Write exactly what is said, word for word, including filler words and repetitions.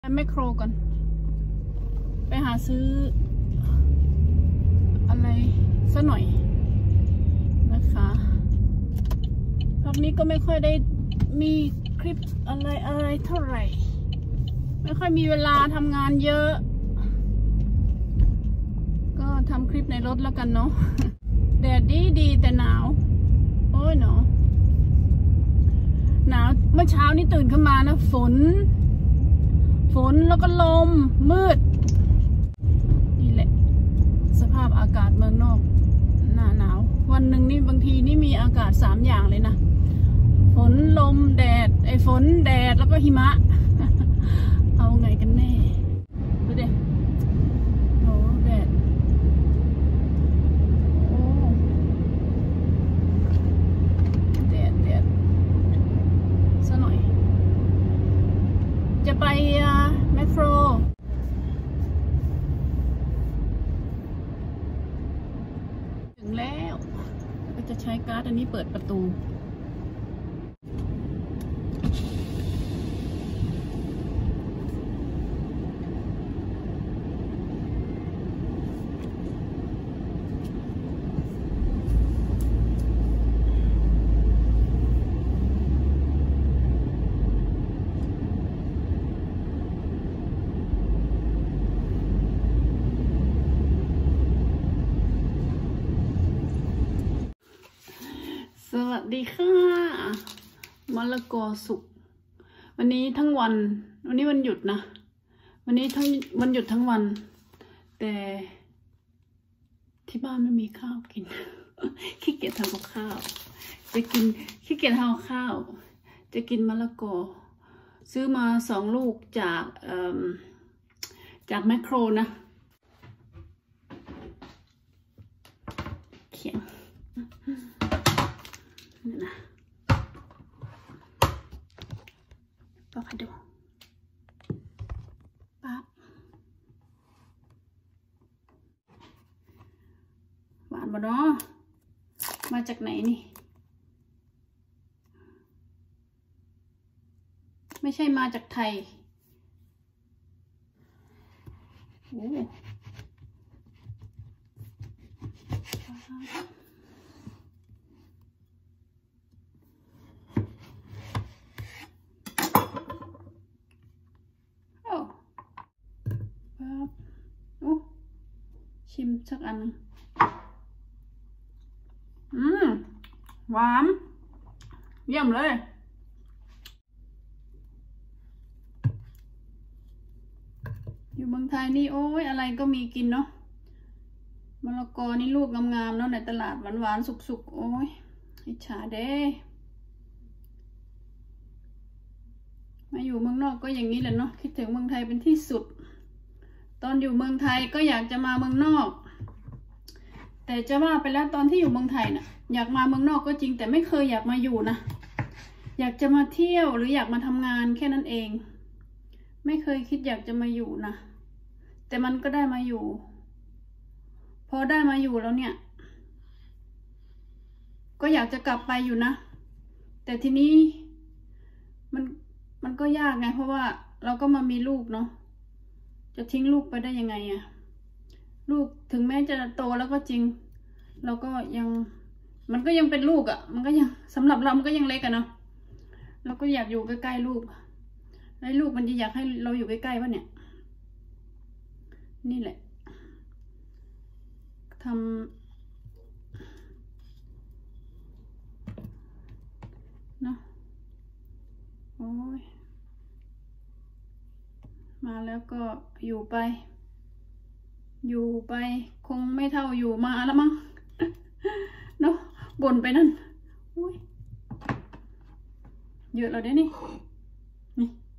ไปแมคโครก่อนไปหาซื้ออะไรซะหน่อยนะคะพักนี้ก็ไม่ค่อยได้มีคลิปอะไรอะไรเท่าไหร่ไม่ค่อยมีเวลาทำงานเยอะก็ทำคลิปในรถแล้วกันเนาะ แดดดีดีแต่หนาวโอ้ยเนาะหนาวเมื่อเช้านี้ตื่นขึ้นมานะฝนฝนแล้วก็ลมมืดนี่แหละสภาพอากาศเมืองนอกหน้าหนาววันหนึ่งนี่บางทีนี่มีอากาศสามอย่างเลยนะฝนลมแดดไอ้ฝนแดดแล้วก็หิมะ เอาไงกันแน่ดูดิโอ้แดดโอ้แดดแดดซะหน่อยจะไปแมคโครถึงแล้วก็จะใช้การ์ดอันนี้เปิดประตูสวัสดีค่ะมะละกอสุกวันนี้ทั้งวันวันนี้วันหยุดนะวันนี้ทั้งวันหยุดทั้งวันแต่ที่บ้านไม่มีข้าวกิน ขี้เกียจทำกับข้าวจะกินขี้เกียจทำข้าวจะกินมะละกอซื้อมาสองลูกจากจากแมคโครนะเขียงนี่นะบอกให้ดูปั๊บหวานบ่เนาะมาจากไหนนี่ไม่ใช่มาจากไทยโอ้ชิมสักอันนึงอืมหวานเยี่ยมเลยอยู่เมืองไทยนี่โอ้ยอะไรก็มีกินเนาะมะละกอนี่ลูกงามๆเนาะในตลาดหวานๆสุกๆโอ้ยอิจฉาเด้มาอยู่เมืองนอกก็อย่างนี้แหละเนาะคิดถึงเมืองไทยเป็นที่สุดตอนอยู่เมืองไทยก็อยากจะมาเมืองนอกแต่จะว่าไปแล้วตอนที่อยู่เมืองไทยน่ะอยากมาเมืองนอกก็จริงแต่ไม่เคยอยากมาอยู่นะอยากจะมาเที่ยวหรืออยากมาทำงานแค่นั้นเองไม่เคยคิดอยากจะมาอยู่นะแต่มันก็ได้มาอยู่พอได้มาอยู่แล้วเนี่ยก็อยากจะกลับไปอยู่นะแต่ทีนี้มันมันก็ยากไงเพราะว่าเราก็มามีลูกเนาะจะทิ้งลูกไปได้ยังไงอะลูกถึงแม้จะโตแล้วก็จริงเราก็ยังมันก็ยังเป็นลูกอะมันก็ยังสำหรับเรามันก็ยังเล็กอะเนาะเราก็อยากอยู่ใกล้ๆลูกแล้วลูกมันจะอยากให้เราอยู่ใกล้ๆวะเนี่ยนี่แหละทำเนาะโอ้ยมาแล้วก็อยู่ไปอยู่ไปคงไม่เท่าอยู่มาแล้วมั้ง เนาะบ่นไปนั่นอุ้ยเยอะแล้วเด้นี่นี่